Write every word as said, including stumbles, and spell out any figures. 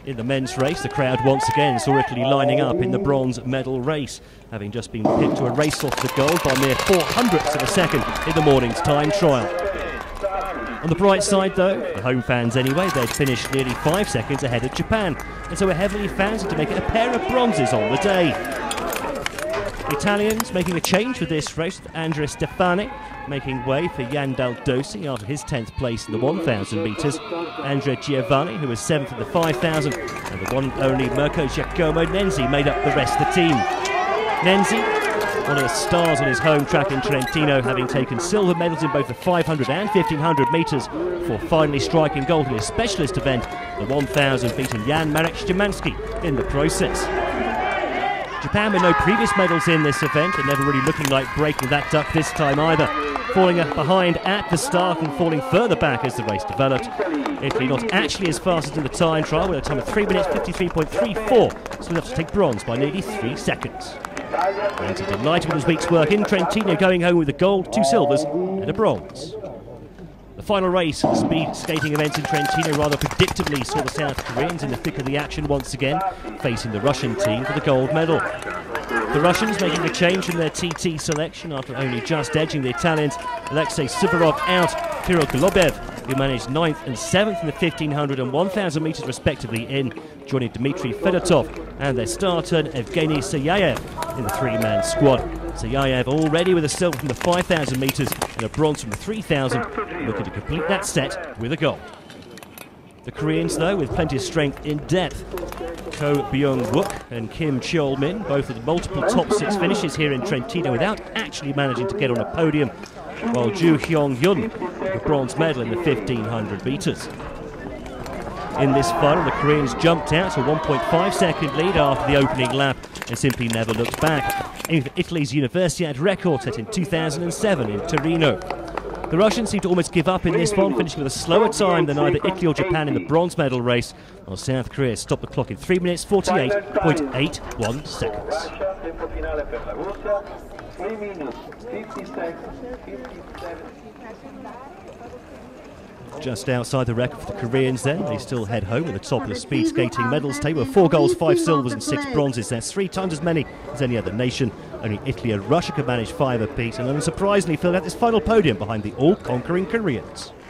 In the men's race, the crowd once again saw Italy lining up in the bronze medal race, having just been picked to a race off the gold by mere four hundredths of a second in the morning's time trial. On the bright side though, the home fans anyway, they'd finished nearly five seconds ahead of Japan, and so were heavily fancied to make it a pair of bronzes on the day. The Italians making a change for this race, with Andrea Stefani making way for Jan Dal Dosi after his tenth place in the one thousand metres. Andrea Giovanni, who was seventh in the five thousand, and the one and only Mirko Giacomo Nenzi made up the rest of the team. Nenzi, one of the stars on his home track in Trentino, having taken silver medals in both the five hundred and fifteen hundred metres before finally striking gold in his specialist event, the one thousand, beating Jan Marek Szymanski in the process. Japan with no previous medals in this event and never really looking like breaking that duck this time either, falling behind at the start and falling further back as the race developed. Italy not actually as fast as in the time trial, with a time of three minutes fifty-three point three four, so enough to take bronze by nearly three seconds. And delighted with his week's work in Trentino, going home with a gold, two silvers and a bronze. The final race of the speed skating events in Trentino rather predictably saw the South Koreans in the thick of the action once again, facing the Russian team for the gold medal. The Russians making a change in their T T selection after only just edging the Italians, Alexei Suvorov out, Kirill Golubev, who managed ninth and seventh in the fifteen hundred and one thousand metres respectively in, joining Dmitry Fedotov and their star turn Evgeny Sayayev in the three-man squad. Sayayev already with a silver from the five thousand metres and a bronze from the three thousand, looking to complete that set with a gold. The Koreans, though, with plenty of strength in depth. Ko Byung-wook and Kim Cheol-min, both with multiple top six finishes here in Trentino without actually managing to get on a podium, while Ju Hyung-yun with a bronze medal in the fifteen hundred metres. In this final, the Koreans jumped out to a one point five second lead after the opening lap and simply never looked back, aiming for Italy's Universiade record set in two thousand seven in Torino. The Russians seemed to almost give up in this one, finishing with a slower time than either Italy or Japan in the bronze medal race, while South Korea stopped the clock in three minutes forty-eight point eight one seconds. Just outside the record for the Koreans then, they still head home at the top of the speed skating medals table with four golds, five silvers and six bronzes. That's three times as many as any other nation. Only Italy and Russia could manage five apiece, and unsurprisingly filled out this final podium behind the all-conquering Koreans.